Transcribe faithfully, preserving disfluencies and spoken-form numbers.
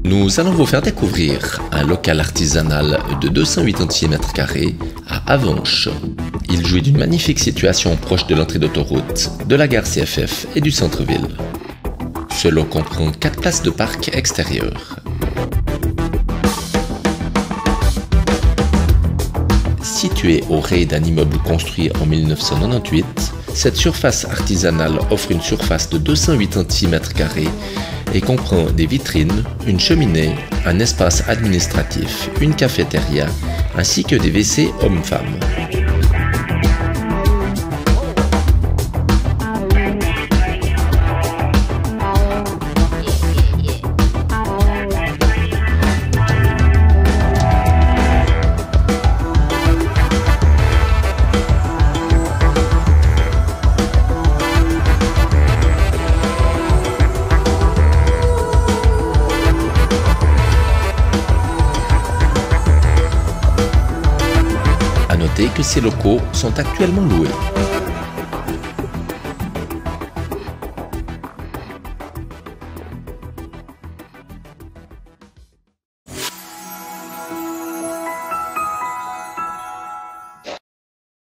Nous allons vous faire découvrir un local artisanal de deux cent quatre-vingt-dix mètres carrés à Avenches. Il jouit d'une magnifique situation proche de l'entrée d'autoroute, de la gare C F F et du centre-ville. Ce lot comprend quatre places de parc extérieures. Situé au rez d'un immeuble construit en mille neuf cent quatre-vingt-dix-huit, cette surface artisanale offre une surface de deux cent quatre-vingt-dix mètres carrés et comprend des vitrines, une cheminée, un espace administratif, une cafétéria, ainsi que des W C hommes-femmes. À noter que ces locaux sont actuellement loués.